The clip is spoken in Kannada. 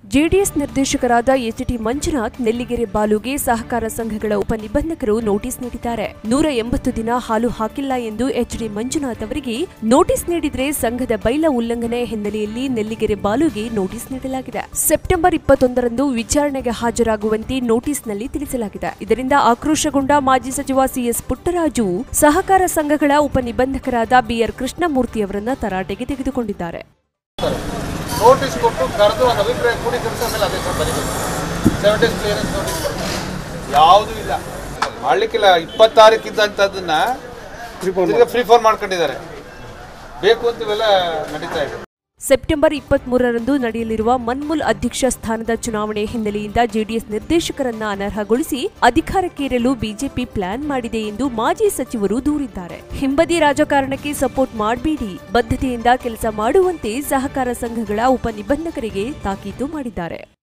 ಜೆಡಿಎಸ್ ನಿರ್ದೇಶಕರಾದ ಎಚ್.ಟಿ. ಮಂಜುನಾಥ್ ನೆಲ್ಲಿಗೆರೆ ಬಾಲುಗೆ ಸಹಕಾರ ಸಂಘಗಳ ಉಪನಿಬಂಧಕರು ನೋಟಿಸ್ ನೀಡಿದ್ದಾರೆ. 180 ದಿನ ಹಾಲು ಹಾಕಿಲ್ಲ ಎಂದು ಎಚ್.ಡಿ. ಮಂಜುನಾಥ್ ಅವರಿಗೆ ನೋಟಿಸ್ ನೀಡಿದ್ರೆ ಸಂಘದ ಬೈಲ ಉಲ್ಲಂಘನೆ ಹಿನ್ನೆಲೆಯಲ್ಲಿ ನೆಲ್ಲಿಗೆರೆ ಬಾಲುಗೆ ನೋಟಿಸ್ ನೀಡಲಾಗಿದೆ. ಸೆಪ್ಟೆಂಬರ್ 21ರಂದು ವಿಚಾರಣೆಗೆ ಹಾಜರಾಗುವಂತೆ ನೋಟಿಸ್ನಲ್ಲಿ ತಿಳಿಸಲಾಗಿದೆ. ಇದರಿಂದ ಆಕ್ರೋಶಗೊಂಡ ಮಾಜಿ ಸಚಿವ ಸಿಎಸ್ ಪುಟ್ಟರಾಜು ಸಹಕಾರ ಸಂಘಗಳ ಉಪನಿಬಂಧಕರಾದ ಬಿಆರ್ ಕೃಷ್ಣಮೂರ್ತಿ ಅವರನ್ನ ತರಾಟೆಗೆ ತೆಗೆದುಕೊಂಡಿದ್ದಾರೆ. ನೋಟಿಸ್ ಕೊಟ್ಟು ಕರೆದು ಒಂದು ಅಭಿಪ್ರಾಯ ಕೂಡಿಕರಿಸಿ ಆಮೇಲೆ ಆದೇಶ ಬರೀಬೇಕು. 7 days ಕ್ಲಿಯರೆನ್ಸ್ ನೋಟಿಸ್ ಯಾವುದೂ ಇಲ್ಲ, ಮಾಡಲಿಕ್ಕಿಲ್ಲ. 26 ಇದ್ದಂಥದ್ದನ್ನ ಫ್ರೀ ಫಾರ್ಮ್ ಮಾಡ್ಕೊಂಡಿದ್ದಾರೆ. ಬೇಕು ಅಂತ ಇವೆಲ್ಲ ನಡೀತಾ ಇದೆ. ಸೆಪ್ಟೆಂಬರ್ 23ರಂದು ನಡೆಯಲಿರುವ ಮನ್ಮೂಲ್ ಅಧ್ಯಕ್ಷ ಸ್ಥಾನದ ಚುನಾವಣೆ ಹಿನ್ನೆಲೆಯಿಂದ ಜೆಡಿಎಸ್ ನಿರ್ದೇಶಕರನ್ನ ಅನರ್ಹಗೊಳಿಸಿ ಅಧಿಕಾರಕ್ಕೇರಲು ಬಿಜೆಪಿ ಪ್ಲಾನ್ ಮಾಡಿದೆ ಎಂದು ಮಾಜಿ ಸಚಿವರು ದೂರಿದ್ದಾರೆ. ಹಿಂಬದಿ ರಾಜಕಾರಣಕ್ಕೆ ಸಪೋರ್ಟ್ ಮಾಡಬೇಡಿ, ಬದ್ಧತೆಯಿಂದ ಕೆಲಸ ಮಾಡುವಂತೆ ಸಹಕಾರ ಸಂಘಗಳ ಉಪನಿಬಂಧಕರಿಗೆ ತಾಕೀತು ಮಾಡಿದ್ದಾರೆ.